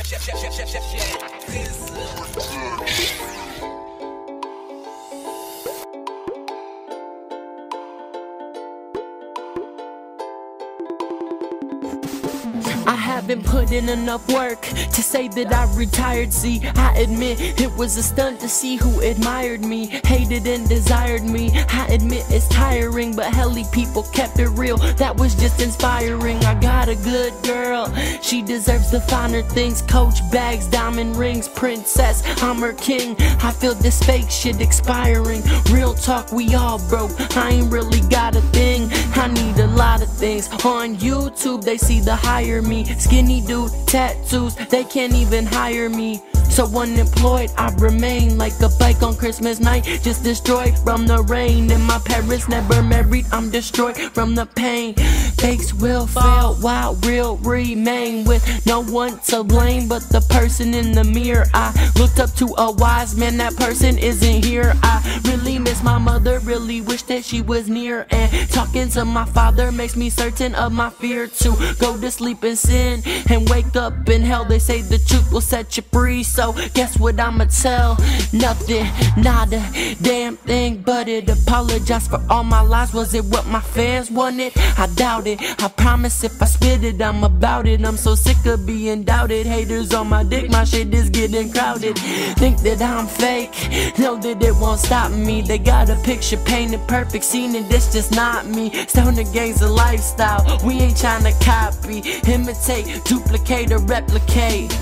I haven't put in enough work to say that I retired. See, I admit it was a stunt to see who admired me, hated and desired me. I admit it's tiring, but helly people kept it real. That was just inspiring. I got a good girl, she deserves the finer things. Coach bags, diamond rings, princess, I'm her king. I feel this fake shit expiring. Real talk, we all broke. I ain't really got a thing. I need a lot of things. On YouTube, they see the hire me. Skinny dude, tattoos, they can't even hire me. So unemployed, I remain like a bike on Christmas night, just destroyed from the rain. And my parents never married, I'm destroyed from the pain. Fakes will fail while real remain, with no one to blame but the person in the mirror. I looked up to a wise man, that person isn't here. I really miss my mother, really wish that she was near. And talking to my father makes me certain of my fear to go to sleep in sin and wake up in hell. They say the truth will set you free, so guess what I'ma tell? Nothing, not a damn thing but it. Apologize for all my lies, was it what my fans wanted? I doubt it, I promise if I spit it I'm about it. I'm so sick of being doubted, haters on my dick, my shit is getting crowded. Think that I'm fake, know that it won't stop me. They got a picture painted perfect scene and this just not me. Stoner gang's a lifestyle, we ain't tryna copy, imitate, duplicate or replicate.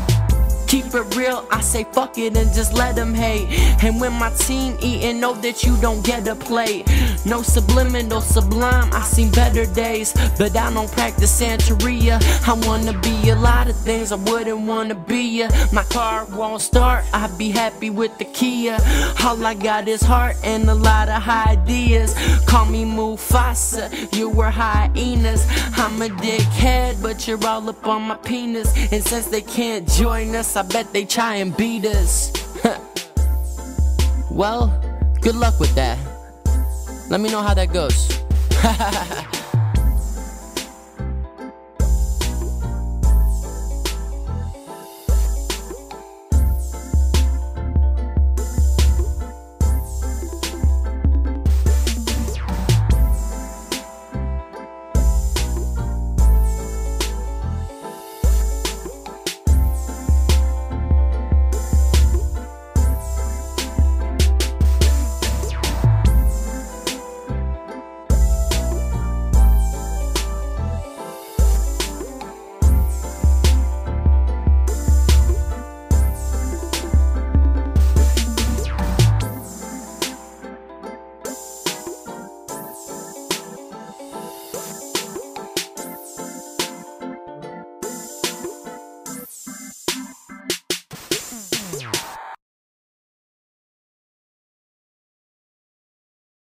Keep it real, I say fuck it and just let them hate. And when my team eatin', know that you don't get a plate. No subliminal sublime, I seen better days, but I don't practice Santeria. I wanna be a lot of things, I wouldn't wanna be ya. My car won't start, I'd be happy with the Kia. All I got is heart and a lot of ideas. Call me Mufasa, you were hyenas. I'm a dickhead, but you're all up on my penis. And since they can't join us, I bet they try and beat us. Well, good luck with that. Let me know how that goes.